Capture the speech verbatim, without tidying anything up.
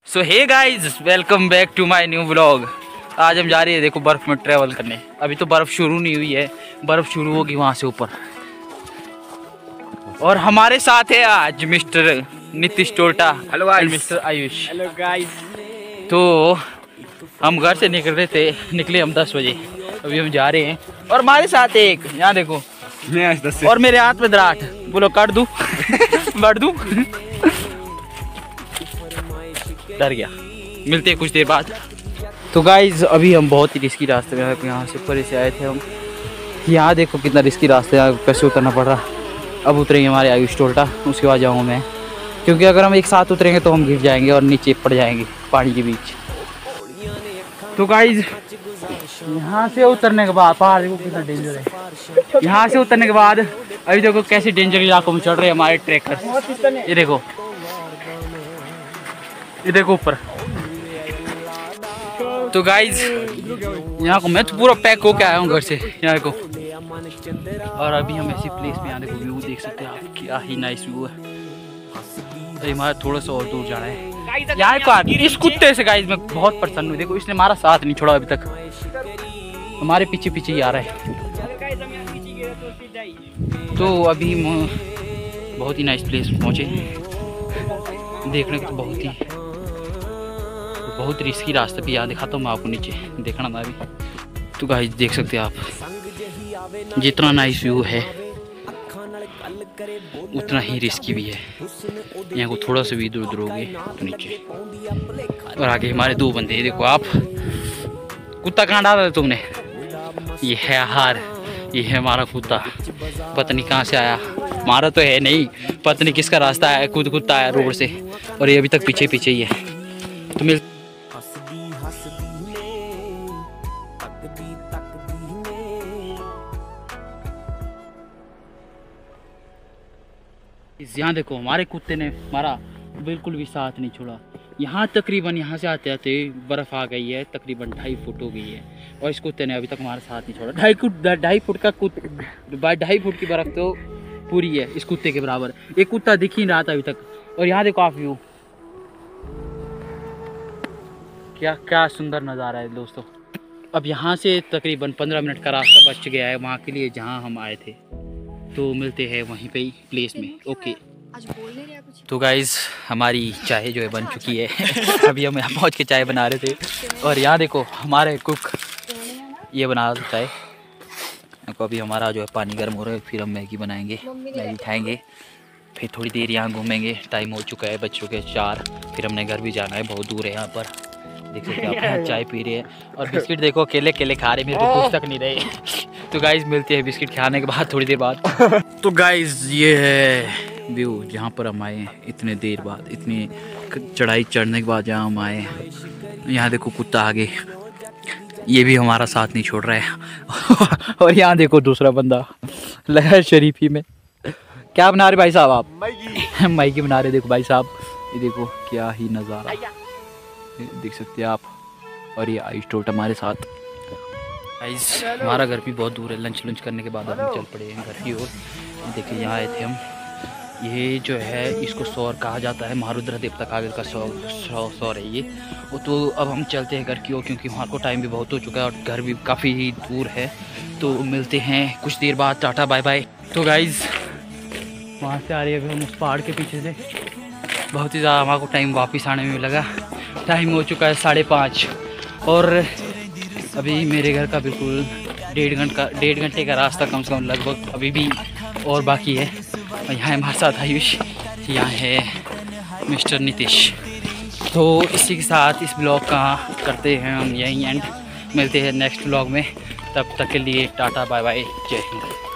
So hey guys, welcome back to my new vlog. आज हम जा रहे हैं देखो बर्फ़ में ट्रैवल करने। अभी तो बर्फ़ शुरू नहीं हुई है, बर्फ़ शुरू होगी वहाँ से ऊपर। और हमारे साथ है आज mister Nitish Tolta. Hello guys. Mister Ayush. Hello guys. तो हम घर से निकल रहे थे, निकले हम दस बजे, अभी हम जा रहे हैं। और हमारे साथ एक यहाँ देखो, और मेरे हाथ में दराट, बोलो काट दूँ काट दूँ डर गया। मिलते हैं कुछ देर बाद। तो गाइज अभी हम बहुत ही रिस्की रास्ते में, यहाँ से ऊपर से आए थे हम। यहाँ देखो कितना रिस्की रास्ते है, कैसे उतरना पड़ रहा। अब उतरेंगे हमारे आयुष टोल्टा, उसके बाद जाऊँगा मैं, क्योंकि अगर हम एक साथ उतरेंगे तो हम गिर जाएंगे और नीचे पड़ जाएंगे पानी के बीच। तो गाइज यहाँ से उतरने के बाद पहाड़ देखो कितना डेंजर है। यहाँ से उतरने के बाद अभी देखो कैसे डेंजर इलाकों में चढ़ रहे हैं हमारे ट्रैकर। ये देखो, ये देखो ऊपर। तो गाइज यहाँ को मैं तो पूरा पैक होके आया हूँ घर से, यहाँ को। और अभी हम ऐसी प्लेस में, यहाँ देखो व्यू देख सकते हैं आप, क्या ही नाइस व्यू है। अरे हमारा थोड़ा सा और दूर जाना है। यहाँ को इस कुत्ते से गाइज मैं बहुत प्रसन्न हूँ। देखो इसने हमारा साथ नहीं छोड़ा अभी तक, हमारे पीछे पीछे ही आ रहा है। तो अभी बहुत ही नाइस प्लेस पहुँचे, देखने को तो बहुत ही बहुत रिस्की रास्ता भी यहाँ दिखाता हूँ मैं आपको, नीचे देखना था अभी। तो गाइस देख सकते हैं आप, जितना नाइस व्यू है उतना ही रिस्की भी है। यहाँ को थोड़ा सा भी इधर उधर होगे तो नीचे। और आगे हमारे दो बंदे, देखो आप। कुत्ता कहाँ डाला था तुमने? ये है हार, ये है हमारा कुत्ता। पता नहीं कहाँ से आया, हमारा तो है नहीं, पता नहीं किसका रास्ता है, खुद कुत्ता आया रोड से, और ये अभी तक पीछे पीछे ही है। तो मिल यहाँ देखो हमारे कुत्ते ने हमारा बिल्कुल भी साथ नहीं छोड़ा। यहाँ तकरीबन यहाँ से आते आते बर्फ़ आ गई है, तकरीबन ढाई फुट हो गई है, और इस कुत्ते ने अभी तक हमारा साथ नहीं छोड़ा। ढाई फुट ढाई फुट का कुत्ता, ढाई फुट की बर्फ़ तो पूरी है इस कुत्ते के बराबर। एक कुत्ता दिख ही नहीं रहा था अभी तक। और यहाँ देखो आप व्यू, क्या क्या सुंदर नज़ारा है दोस्तों। अब यहाँ से तकरीबन पंद्रह मिनट का रास्ता बच गया है वहाँ के लिए जहाँ हम आए थे। तो मिलते हैं वहीं पे ही प्लेस में। ओके। तो गाइज़ हमारी चाय जो है बन चुकी है। अभी हम यहाँ पहुँच के चाय बना रहे थे, और यहाँ देखो हमारे कुक ये बना रहे थे चाय। तो अभी हमारा जो है पानी गर्म हो रहा है, फिर हम मैगी बनाएंगे, मैगी खाएंगे, फिर थोड़ी देर यहाँ घूमेंगे। टाइम हो चुका है, बज चुके हैं चार, फिर हमने घर भी जाना है, बहुत दूर है यहाँ पर। देख सकते हैं आप, चाय पी रहे हैं और बिस्किट देखो अकेले अकेले खा रहे, मेरे को कुछ तक नहीं रहे। तो गाइज मिलते हैं बिस्किट खाने के बाद थोड़ी देर बाद। तो गाइज ये है व्यू जहाँ पर हम आए हैं इतने देर बाद, इतनी चढ़ाई चढ़ने के बाद जहाँ हम आए हैं। यहाँ देखो कुत्ता आगे, ये भी हमारा साथ नहीं छोड़ रहा है। और यहाँ देखो दूसरा बंदा लगा है शरीफी में। क्या बना रहे भाई साहब आप? मैगी मैगी बना रहे। देखो भाई साहब, ये देखो क्या ही नज़ारा देख सकते हैं आप। और ये आयुष टोल्टा हमारे साथ। गाइस हमारा घर भी बहुत दूर है, लंच लंच करने के बाद हम चल पड़े हैं घर की ओर। देखिए यहाँ आए थे हम। ये जो है इसको सौर कहा जाता है, महारुद्र देवता कागज का सौर सौ सौर है ये। तो अब हम चलते हैं घर की ओर, क्योंकि वहाँ को टाइम भी बहुत हो चुका है और घर भी काफ़ी ही दूर है। तो मिलते हैं कुछ देर बाद, टाटा बाय बाय। तो गाइज़ वहाँ से आ रही है अभी हम उस पहाड़ के पीछे से। बहुत ही ज़्यादा हमारे को टाइम वापस आने में लगा। टाइम हो चुका है साढ़े पाँच, और अभी मेरे घर का बिल्कुल डेढ़ घंटा डेढ़ घंटे का रास्ता कम से कम लगभग अभी भी और बाकी है। और यहाँ हमारे साथ आयुष, यहाँ है मिस्टर नीतीश। तो इसी के साथ इस ब्लॉग का करते हैं हम यहीं एंड। मिलते हैं नेक्स्ट ब्लॉग में, तब तक के लिए टाटा बाय बाय, जय हिंद।